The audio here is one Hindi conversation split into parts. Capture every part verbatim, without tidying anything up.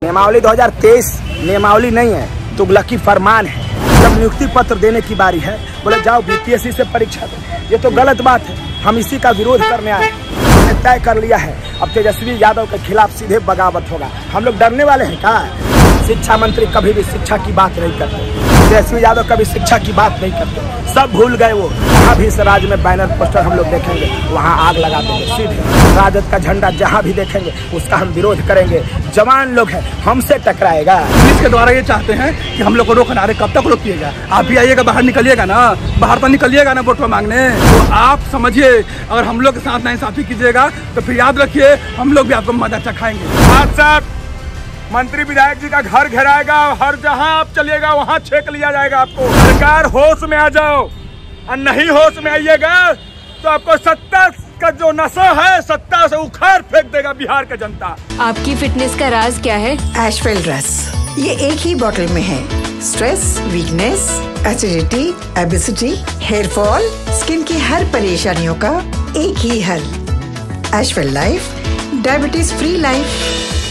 नियमावली दो हज़ार तेईस नियमावली नहीं है, तुगलकी फरमान है। जब नियुक्ति पत्र देने की बारी है, बोले जाओ बीपीएससी से परीक्षा दो, ये तो गलत बात है। हम इसी का विरोध करने आए, हमने तय कर लिया है अब तेजस्वी यादव के खिलाफ सीधे बगावत होगा। हम लोग डरने वाले हैं क्या? शिक्षा मंत्री कभी भी शिक्षा की बात नहीं करते, तेजस्वी यादव कभी शिक्षा की बात नहीं करते, सब भूल गए वो। जहाँ भी इस राज्य में बैनर पोस्टर हम लोग देखेंगे वहाँ आग लगा देंगे सीधे। राजद का झंडा जहाँ भी देखेंगे उसका हम विरोध करेंगे। जवान लोग हैं, हमसे टकराएगा। पुलिस के द्वारा ये चाहते हैं कि हम लोग को रोकना, अरे कब तक रोकिएगा? आप भी आइएगा, बाहर निकलिएगा ना, बाहर तो निकलिएगा ना वोट मांगने। तो आप समझिए, अगर हम लोग के साथ नाइंसाफी कीजिएगा तो फिर याद रखिए हम लोग भी आपको मदद चखाएंगे। आज साहब मंत्री विधायक जी का घर घेराएगा, हर जहां आप चलिएगा वहां छेक लिया जाएगा आपको। सरकार होश में आ जाओ, और नहीं होश में आइएगा तो आपको सत्ता का जो नशा है सत्ता से उखाड़ फेंक देगा बिहार का जनता। आपकी फिटनेस का राज क्या है? एशवेल रस, ये एक ही बोतल में है। Stress, weakness, acidity, obesity, hair fall, skin की हर परेशानियों का एक ही हल। एशवेल लाइफ, डायबिटीज फ्री लाइफ।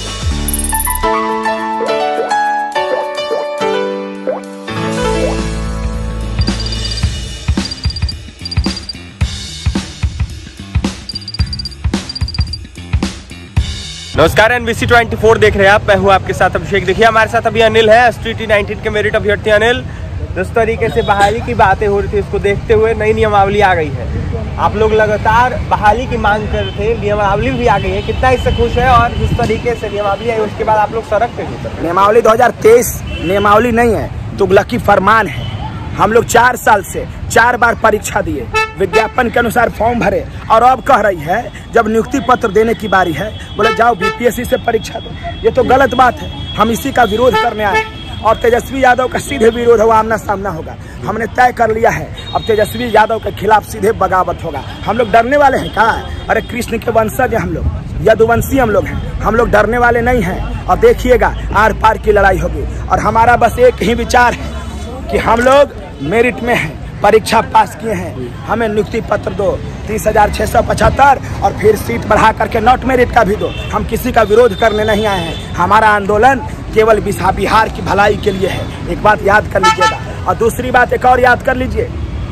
नमस्कार, एनबीसी चौबीस देख रहे हैं आप। मैं हूं आपके साथ अभिषेक। देखिए हमारे साथ अभी अनिल है, एस टी टी नाइनटीन के मेरिट अभ्यर्थी अनिल। जिस तरीके से बहाली की बातें हो रही थी, इसको देखते हुए नई नियमावली आ गई है। आप लोग लगातार बहाली की मांग कर रहे थे, नियमावली भी आ गई है, कितना इससे खुश है? और जिस तरीके से नियमावली आई उसके बाद आप लोग सड़क पे भी। नियमावली दो हज़ार तेईस नियमावली नहीं है, तुगलकी फरमान है। हम लोग चार साल से चार बार परीक्षा दिए, विज्ञापन के अनुसार फॉर्म भरे, और अब कह रही है जब नियुक्ति पत्र देने की बारी है बोले जाओ बीपीएससी से परीक्षा दो। ये तो गलत बात है। हम इसी का विरोध करने आए, और तेजस्वी यादव का सीधे विरोध होगा, आमना सामना होगा। हमने तय कर लिया है अब तेजस्वी यादव के खिलाफ सीधे बगावत होगा। हम लोग डरने वाले हैं क्या? अरे कृष्ण के वंशज हैं हम लोग, यदुवंशी हम लोग हैं, हम लोग डरने वाले नहीं हैं। और देखिएगा आर पार की लड़ाई होगी, और हमारा बस एक ही विचार है कि हम लोग मेरिट में हैं, परीक्षा पास किए हैं, हमें नियुक्ति पत्र दो तीस हजार छः सौ पचहत्तर, और फिर सीट बढ़ा करके नॉट मेरिट का भी दो। हम किसी का विरोध करने नहीं आए हैं। हमारा आंदोलन केवल बिहार की भलाई के लिए है, एक बात याद कर लीजिएगा। और दूसरी बात एक और याद कर लीजिए,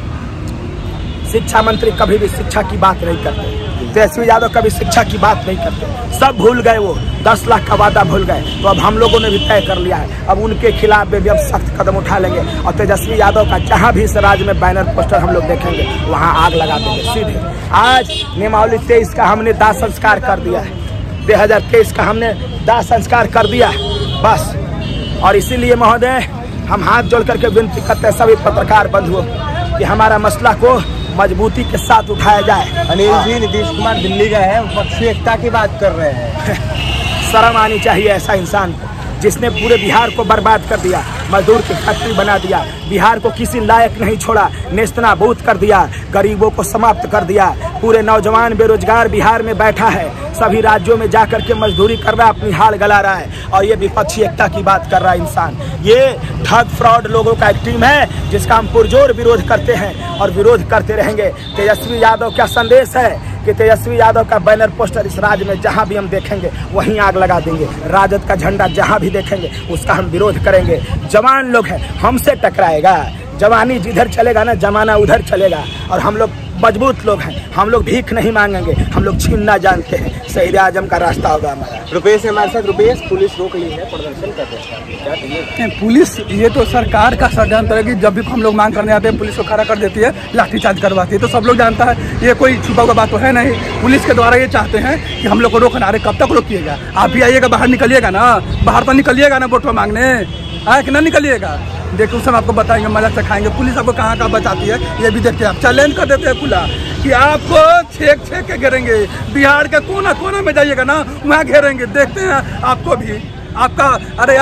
शिक्षा मंत्री कभी भी शिक्षा की बात नहीं करते, तेजस्वी यादव कभी शिक्षा की बात नहीं करते, सब भूल गए वो। दस लाख का वादा भूल गए। तो अब हम लोगों ने भी तय कर लिया है, अब उनके खिलाफ भी अब सख्त कदम उठा लेंगे। और तेजस्वी यादव का जहां भी इस राज्य में बैनर पोस्टर हम लोग देखेंगे वहां आग लगा देंगे सीधे। आज नियमावली तेईस का हमने दाह संस्कार कर दिया है, दो हजार तेईस का हमने दाह संस्कार कर दिया बस। और इसीलिए महोदय हम हाथ जोड़ करके विनती करते हैं सभी पत्रकार बंधुओं कि हमारा मसला को मजबूती के साथ उठाया जाए। अनिल जी, नीतीश कुमार दिल्ली गए हैं, पक्षी एकता की बात कर रहे हैं। शर्म आनी चाहिए ऐसा इंसान को, जिसने पूरे बिहार को बर्बाद कर दिया, मजदूर की फैक्ट्री बना दिया, बिहार को किसी लायक नहीं छोड़ा, नेस्तनाबूद कर दिया, गरीबों को समाप्त कर दिया। पूरे नौजवान बेरोजगार बिहार में बैठा है, सभी राज्यों में जाकर के मजदूरी कर रहा है, अपनी हाल गला रहा है, और ये विपक्षी एकता की बात कर रहा है इंसान। ये ठग फ्रॉड लोगों का एक टीम है जिसका हम पुरजोर विरोध करते हैं और विरोध करते रहेंगे। तेजस्वी यादव का संदेश है कि तेजस्वी यादव का बैनर पोस्टर इस राज्य में जहां भी हम देखेंगे वहीं आग लगा देंगे। राजद का झंडा जहां भी देखेंगे उसका हम विरोध करेंगे। जवान लोग हैं, हमसे टकराएगा। जवानी जिधर चलेगा ना, जमाना उधर चलेगा। और हम लोग मजबूत लोग हैं, हम लोग भीख नहीं मांगेंगे, हम लोग छीनना जानते हैं। शहीद आजम का रास्ता होगा हमारा। रुपेश हमारे साथ। रुपेश, पुलिस रोक ली है, प्रदर्शन कर रहे हैं, पुलिस ये तो सरकार का षड्यंत्र है कि जब भी हम लोग मांग करने आते हैं पुलिस को खड़ा कर देती है, लाठीचार्ज करवाती है। तो सब लोग जानता है, ये कोई छुपा हुआ बात तो है नहीं। पुलिस के द्वारा ये चाहते हैं कि हम लोग को रोकना, अरे कब तक रोकिएगा? आप भी आइएगा, बाहर निकलिएगा ना, बाहर तो निकलिएगा ना वोट मांगने, आए कि ना निकलिएगा? देखिए उस समय आपको बताएंगे, मजा से खाएंगे। पुलिस आपको कहाँ कहाँ बचाती है ये भी देखते हैं। आप चैलेंज कर देते हैं खुला कि आपको छेक छेक के घेरेंगे, बिहार के कोना कोना में जाइएगा ना वहाँ घेरेंगे, देखते हैं आपको भी। आपका अरे आप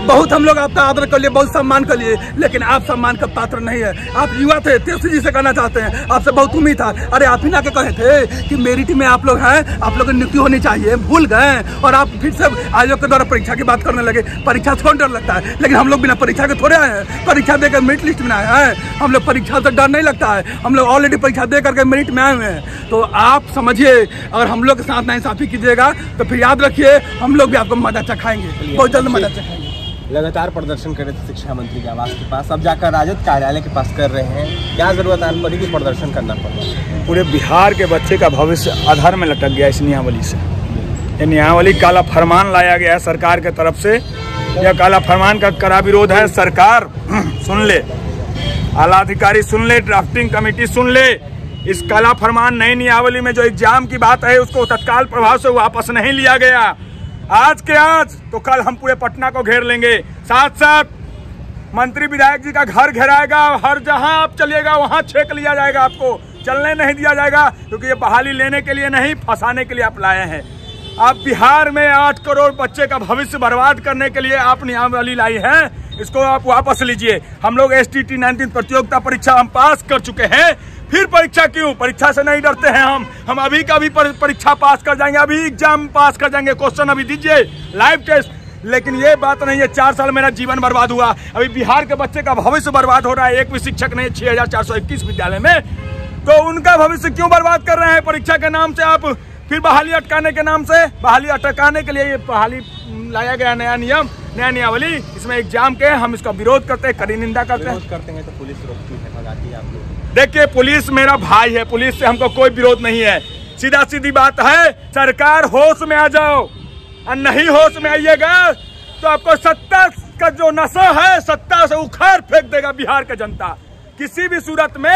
बहुत हम लोग आपका आदर कर लिए, बहुत सम्मान कर लिए, लेकिन आप सम्मान का पात्र नहीं है। आप युवा थे, तेजस्वी जी से कहना चाहते हैं, आपसे बहुत उम्मीद था। अरे आप ही ना के कहे थे कि मेरिट में आप लोग हैं, आप लोग की नियुक्ति होनी चाहिए, भूल गए और आप फिर से आयोग के द्वारा परीक्षा की बात करने लगे। परीक्षा से कौन डर लगता है? लेकिन हम लोग बिना परीक्षा के थोड़े आए हैं, परीक्षा देकर मेरिट लिस्ट में आए हैं। हम लोग परीक्षा से डर नहीं लगता है, हम लोग ऑलरेडी परीक्षा दे करके मेरिट में आए हुए हैं। तो आप समझिए, अगर हम लोग के साथ नाइंसाफी कीजिएगा तो फिर याद रखिए हम लोग भी आपको मदद चखाएंगे, बहुत जल्द मदद चखाएंगे। लगातार प्रदर्शन कर रहे थे शिक्षा मंत्री के आवास के पास, अब जाकर राजद कार्यालय के पास कर रहे हैं। क्या जरूरत आन पड़ी कि प्रदर्शन करना पड़ा? पूरे बिहार के बच्चे का भविष्य अधर में लटक गया इस नियमावली से। ये नियमावली काला फरमान लाया गया है सरकार के तरफ से। यह काला फरमान का कड़ा विरोध है। सरकार सुन ले, आला अधिकारी सुन ले, ड्राफ्टिंग कमेटी सुन ले। इस काला फरमान नई नियमावली में जो एग्जाम की बात है उसको तत्काल प्रभाव से वापस नहीं लिया गया। आज के आज तो कल हम पूरे पटना को घेर लेंगे। साथ साथ मंत्री विधायक जी का घर घेराएगा, हर जहां आप चलिएगा वहां छेक लिया जाएगा, आपको चलने नहीं दिया जाएगा, क्योंकि ये बहाली लेने के लिए नहीं, फंसाने के लिए आप लाए हैं। आप बिहार में आठ करोड़ बच्चे का भविष्य बर्बाद करने के लिए आप नियमावली लाई है, इसको आप वापस लीजिए। हम लोग एस टी टी नाइनटीन प्रतियोगिता परीक्षा हम पास कर चुके हैं, फिर परीक्षा क्यों? परीक्षा से नहीं डरते हैं हम हम अभी का भी परीक्षा पास कर जाएंगे, अभी एग्जाम पास कर जाएंगे, क्वेश्चन अभी दीजिए, लाइव टेस्ट। लेकिन ये बात नहीं है, चार साल मेरा जीवन बर्बाद हुआ, अभी बिहार के बच्चे का भविष्य बर्बाद हो रहा है। एक भी शिक्षक नहीं, छह हजार चार सौ इक्कीस विद्यालय में, तो उनका भविष्य क्यों बर्बाद कर रहे हैं परीक्षा के नाम से? आप फिर बहाली अटकाने के नाम से, बहाली अटकाने के लिए ये बहाली लाया गया नया नियम, नया नियमावली। इसमें एग्जाम के हम इसका विरोध करते हैं, कड़ी निंदा करते हैं। करते हैं तो पुलिस रोकती है, भगाती है आप लोग। देखिए, पुलिस मेरा भाई है, पुलिस से हमको कोई विरोध नहीं है। सीधा सीधी बात है, सरकार होश में आ जाओ, और नहीं होश में आइएगा तो आपको सत्ता का जो नशा है, सत्ता से उखाड़ फेंक देगा बिहार का जनता। किसी भी सूरत में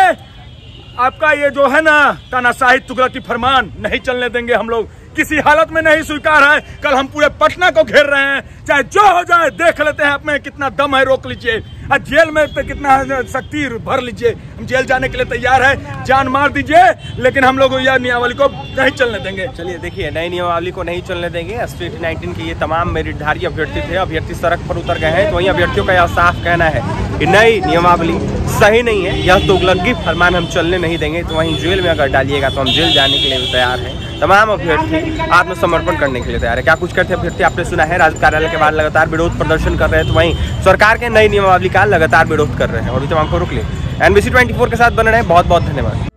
आपका ये जो है ना तानाशाही तुगलकी फरमान नहीं चलने देंगे हम लोग, किसी हालत में नहीं स्वीकार है। कल हम पूरे पटना को घेर रहे हैं, चाहे जो हो जाए, देख लेते हैं आप में कितना दम है, रोक लीजिए। और जेल में तो कितना शक्ति भर लीजिए, हम जेल जाने के लिए तैयार है, जान मार दीजिए, लेकिन हम लोग यह नियमावली को नहीं चलने देंगे। चलिए देखिए, नई नियमावली को नहीं चलने देंगे। एस टी नाइनटीन के ये तमाम मेरिटधारी अभ्यर्थी थे, अभ्यर्थी सड़क पर उतर गए हैं, तो वहीं अभ्यर्थियों का यह साफ कहना है कि नई नियमावली सही नहीं है, यह तुगलकी फरमान हम चलने नहीं देंगे। तो वहीं जेल में अगर डालिएगा तो हम जेल जाने के लिए भी तैयार हैं। तमाम अभ्यर्थी आत्मसमर्पण करने के लिए तैयार है। क्या कुछ करते अभ्यर्थी आपने सुना है, राजद कार्यालय के बाहर लगातार विरोध प्रदर्शन कर रहे हैं, तो वहीं सरकार के नई नियमावली का लगातार विरोध कर रहे हैं। और भी तमाम को रुक ले। N B C twenty four के साथ बने रहे, बहुत बहुत धन्यवाद।